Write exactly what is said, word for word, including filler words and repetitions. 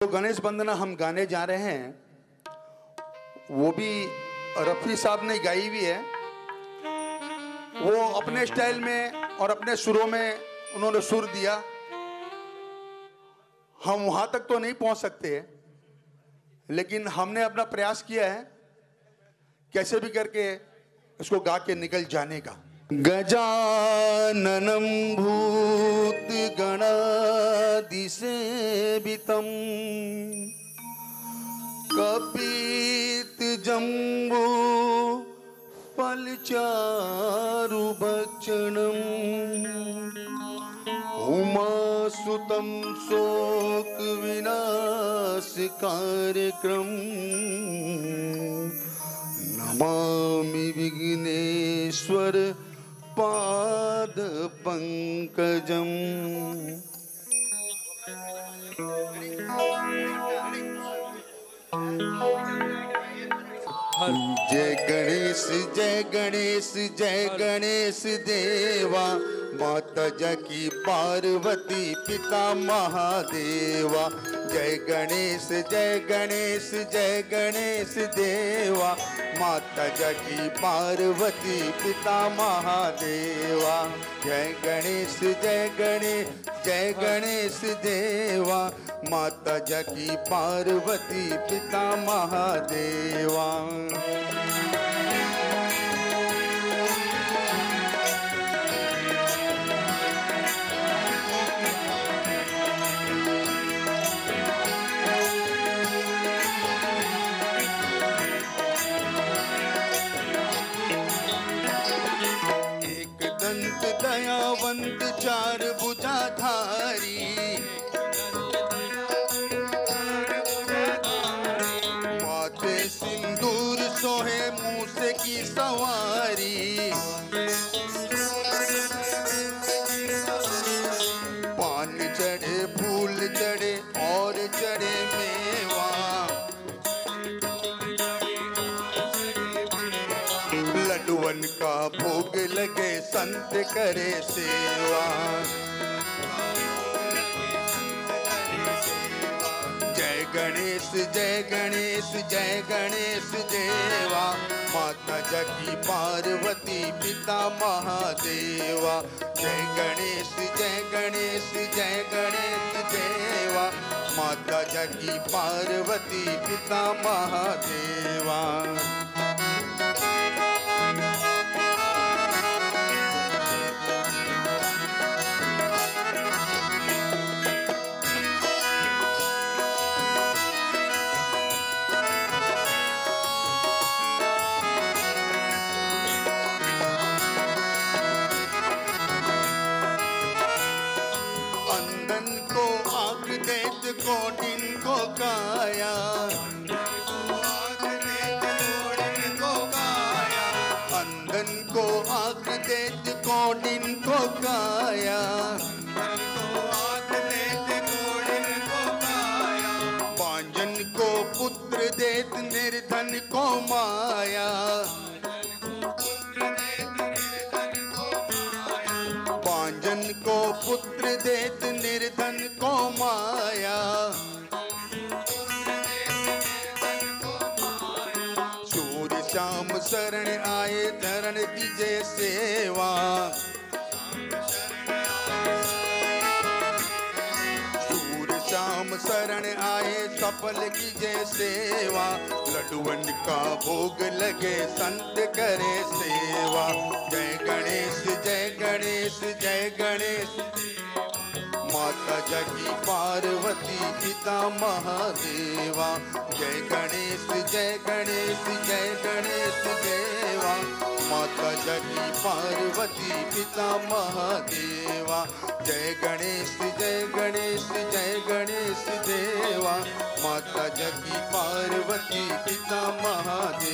तो गणेश वंदना हम गाने जा रहे हैं, वो भी रफ़ी साहब ने गाई हुई है। वो अपने स्टाइल में और अपने सुरों में उन्होंने सुर दिया। हम वहां तक तो नहीं पहुंच सकते, लेकिन हमने अपना प्रयास किया है कैसे भी करके इसको गा के निकल जाने का। गजाननं भूत गणादिसेवितं कपित जम्बू फलचारुभक्षणं उमासुतं शोक विनाशकारकम् नमामि विघ्नेश्वर पाद पंकजम। जय गणेश जय गणेश जय गणेश देवा, माता जकी पार्वती पिता महादेवा। जय गणेश जय गणेश जय गणेश देवा, माता जकी पार्वती पिता महादेवा। जय गणेश जय गणेश जय गणेश देवा, माता जकी पार्वती पिता महादेवा। दयावंत चार भुजाधारी, माथे सिंदूर सोहे मूसे की सवारी। पान चढ़े फूल चढ़े और चढ़े मेवा, लड्डुअन का भोग लगे संत करे सेवा। जय गणेश जय गणेश जय गणेश देवा, माता जकी पार्वती पिता महादेवा। जय गणेश जय गणेश जय गणेश देवा, माता जकी पार्वती पिता महादेवा। कोटिन को काया, अंधन को आँख देत कोटिन को काया। बांझन को पुत्र देत निर्धन को माया। बांझन को पुत्र देत निर्धन को माया। सूर्य श्याम शरण आए धरण कीजे सेवा। सूर्य श्याम शरण आए सफल कीजे सेवा। लड्डुअन का भोग लगे संत करे सेवा। जय गणेश जय गणेश जय गणेश, माता जकी पार्वती पिता महादेवा। जय गणेश जय गणेश जय गणेश देवा, माता जकी पार्वती पिता महादेवा। जय गणेश जय गणेश जय गणेश देवा, माता जकी पार्वती पिता महादेवा।